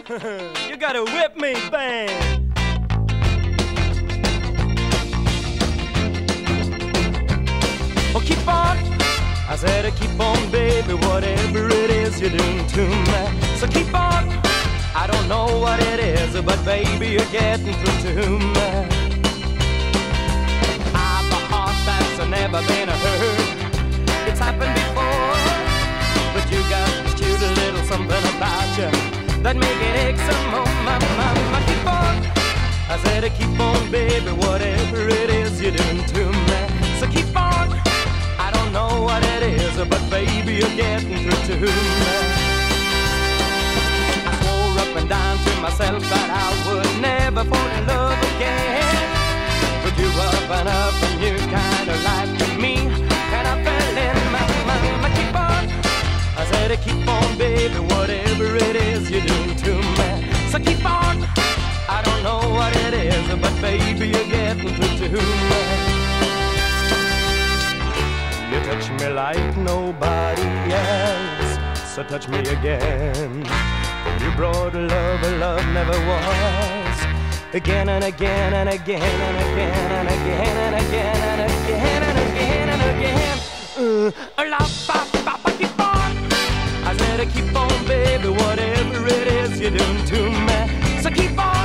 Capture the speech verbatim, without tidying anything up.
You gotta whip me, bang. Oh, keep on. I said, keep on, baby, whatever it is you're doing to me. So keep on. I don't know what it is, but baby, you're getting through to me. I'm a heart that's never been hurt. It's happened before, but you got this cute little something about you that make it ache some more. My, my, my, keep on. I said, keep on, baby, whatever it is you're doing to me. So keep on. I don't know what it is, but baby, you're getting through to me. I swore up and down to myself that I would never fall in love again. But you up and up and you kind of like me, and I fell in my, my, my, keep on. I said, keep on, baby, whatever it is you're doing to me. So keep on. I don't know what it is, but baby, you're getting through to me. You touch me like nobody else, so touch me again. You brought love, a love never was. Again and again and again and again and again and again and again and again and again. Uh, love, pop, pop, keep on. I said, keep on, baby, whatever it is you're doing to me. So keep on.